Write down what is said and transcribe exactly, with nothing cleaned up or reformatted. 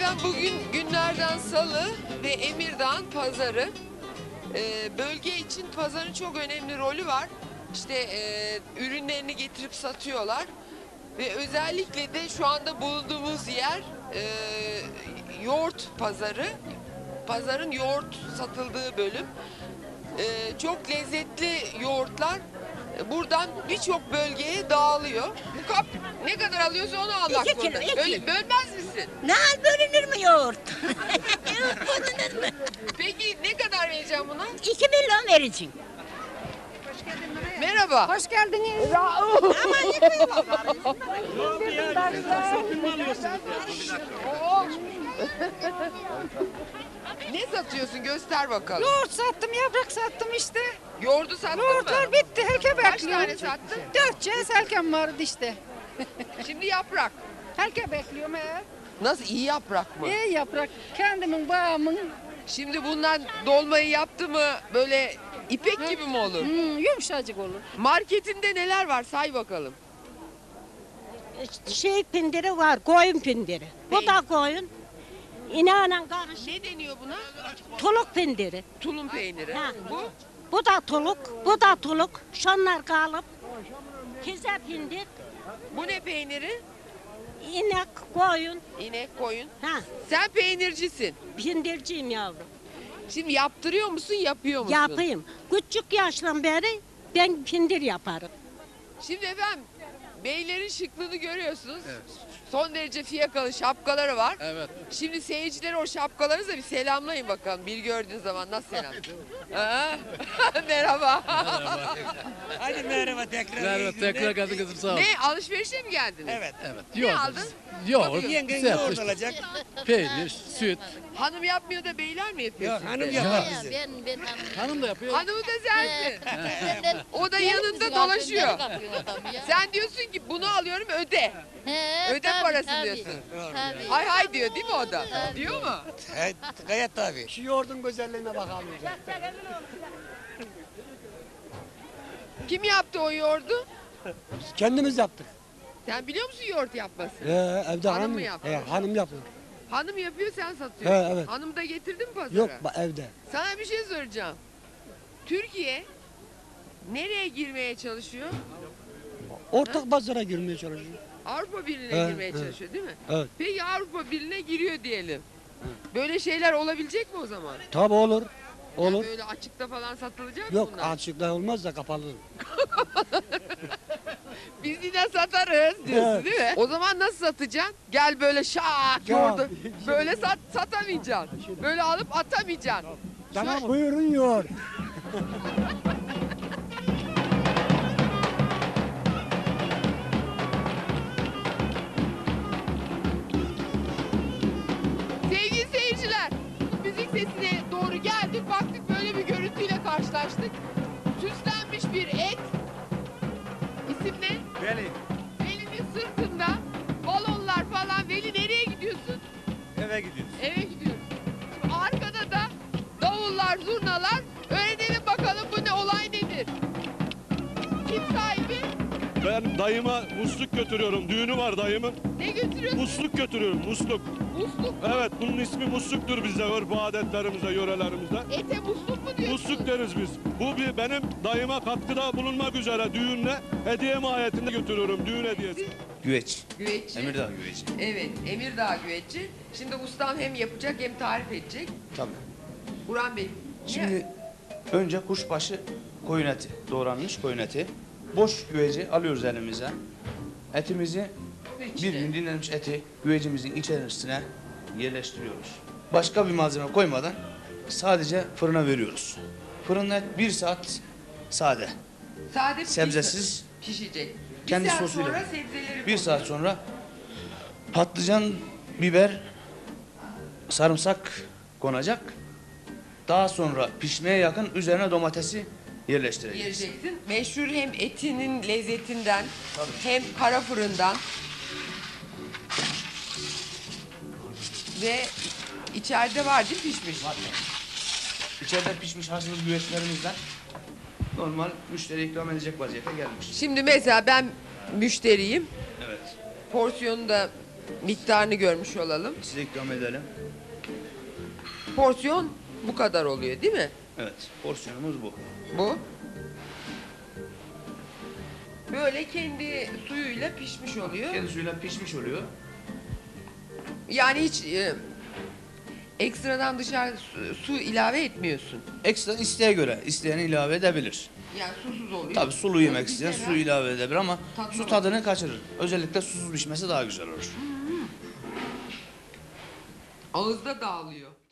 Efendim bugün günlerden salı ve Emirdağ'ın pazarı. Ee, bölge için pazarın çok önemli rolü var. İşte e, ürünlerini getirip satıyorlar. Ve özellikle de şu anda bulunduğumuz yer e, yoğurt pazarı. Pazarın yoğurt satıldığı bölüm. E, çok lezzetli yoğurtlar buradan birçok bölgeye dağılıyor. Bu kap ne kadar alıyorsa onu almak İki kilo, zorunda. iki. Böl- bölmez misin? Ne bölünür mü yoğurt? Yoğurt bölünür mü? Peki ne kadar vereceğim buna? İki milyon vereceğim. Merhaba. Hoş geldiniz. Aman yıkayın. Ne satıyorsun? Göster bakalım. Yoğurt sattım, yaprak sattım işte. Yoğurdu sattın mı? Yoğurtlar bitti, helke Kaç bekliyorum. tane sattın? Dört cihaz helkem vardı işte. Şimdi yaprak. Helke bekliyorum he. Nasıl, iyi yaprak mı? İyi yaprak, kendimin, bağımın. Şimdi bundan dolmayı yaptı mı böyle ipek gibi mi olur? Hmm, yumuşacık olur. Marketinde neler var say bakalım. Şey pindiri var, koyun pindiri. Bu da koyun. İnanın karışık. Ne deniyor buna? Tuluk pindiri. Tulum peyniri. Ha. Bu Bu da tuluk, bu da tuluk. Şunlar kalıp. Kize pindir, bu ne peyniri? inek, koyun. İnek, koyun. Ha, Sen peynircisin. pindirciyim yavrum. Şimdi yaptırıyor musun, yapıyor musun? Yapayım. Küçük yaştan beri ben pindir yaparım. Şimdi efendim beylerin şıklığını görüyorsunuz. Son derece fiyakalı şapkaları var. Evet. Şimdi seyircilere o şapkalarınızla bir selamlayın bakalım. Bir gördüğün zaman nasıl selam? Aa, merhaba. Hadi merhaba tekrar. Merhaba tekrar geldin kızım sağ ol. Ne, alışverişe mi geldiniz? Evet. Evet. Ne Yoğurt. aldın? Yoğurt. Yengen sert yoğurt işte. alacak. Peynir, süt. Hanım yapmıyor da beyler mi yapıyor? Yok sizde? hanım yapar Ya. bizi. Ben ben hanım. Hanım da yapıyor. Hanımı da sensin. Benden- O da Benim yanında bizim dolaşıyor. altınları kapıyor adam ya. Sen diyorsun ki bunu alıyorum öde. He, Öde tabii, parası tabii, diyorsun. tabii. Hay hay diyor değil mi o da? Tabii. Diyor mu? Evet, gayet tabii. Şu yoğurdun güzelliğine bakalım. Kim yaptı o yoğurdu? Kendimiz yaptık. Sen biliyor musun yoğurt yapması? Ee, evde Hanım hanım, mı yaptı? He, hanım yapıyor. Hanım yapıyor sen satıyorsun. He, evet. Hanımı da getirdin mi pazara? Yok ba- evde. Sana bir şey soracağım. Türkiye nereye girmeye çalışıyor? Ortak pazara girmeye çalışıyor. Avrupa Birliği'ne Evet, girmeye evet. çalışıyor değil mi? Evet. Peki Avrupa Birliği'ne giriyor diyelim. Böyle şeyler olabilecek mi o zaman? Tabi olur. Yani Olur. böyle açıkta falan satılacak mı Yok bunlar? açıkta olmaz da kapalı. Biz yine satarız diyorsun Evet. değil mi? O zaman nasıl satacaksın? Gel böyle şak Ya. yoğurdu. Böyle sat, satamayacaksın. Böyle alıp atamayacaksın. Tamam buyurun yoğurt. Sevgili seyirciler, müzik sesine doğru geldik. Baktık böyle bir görüntüyle karşılaştık. Süslenmiş bir et. İsim ne? Veli. Veli'nin sırtında balonlar falan. Veli nereye gidiyorsun? Eve gidiyoruz. Eve gidiyoruz. Şimdi arkada da davullar, zurnalar. Öğrenelim bakalım bu ne olay nedir? Kim sahibi? Ben dayıma musluk götürüyorum. Düğünü var dayımın. Ne götürüyorsun? Musluk götürüyorum, musluk. Musluk. Evet, bunun ismi musluktur bizde, örf adetlerimizde, yörelerimizde. Ete musluk mu diyorsun? Musluk deriz biz. Bu bir benim dayıma katkıda bulunmak üzere düğünle hediye mahiyetinde götürüyorum, düğün hediyesi. Güveç. Güveççi. Emirdağ güveci. Evet, Emirdağ güveççi. Şimdi ustam hem yapacak hem tarif edecek. Tabii. Burhan Bey. Şimdi önce kuşbaşı koyun eti, doğranmış koyun eti. Boş güveci alıyoruz elimize. Etimizi, bir gün dinlenmiş eti güvecimizin içerisine yerleştiriyoruz. Başka bir malzeme koymadan sadece fırına veriyoruz. Fırında bir saat sade, Sade sebzesiz, pişecek. Bir kendi saat sosuyla. sonra sebzeleri Bir saat sonra patlıcan, biber, sarımsak konacak. Daha sonra pişmeye yakın üzerine domatesi yerleştireceğiz. yiyeceksin. Meşhur hem etinin lezzetinden hem kara fırından ve içeride var değil mi pişmiş? İçeride pişmiş hazır güveçlerimizden normal müşteri ikram edecek vaziyete gelmiş. Şimdi mesela ben müşteriyim. Evet. Porsiyonu da Miktarını görmüş olalım. Size ikram edelim. Porsiyon bu kadar oluyor değil mi? Evet, porsiyonumuz bu. Bu. Böyle kendi suyuyla pişmiş oluyor. Kendi suyuyla pişmiş oluyor. Yani hiç e, ekstradan dışarı su, su ilave etmiyorsun. Ekstra isteğe göre isteyen ilave edebilir. Yani susuz oluyor. Tabii sulu yemek Tabii isteyen güzel su ha. ilave edebilir ama Tatlı su olur. tadını kaçırır. Özellikle susuz pişmesi daha güzel olur. Ağızda dağılıyor.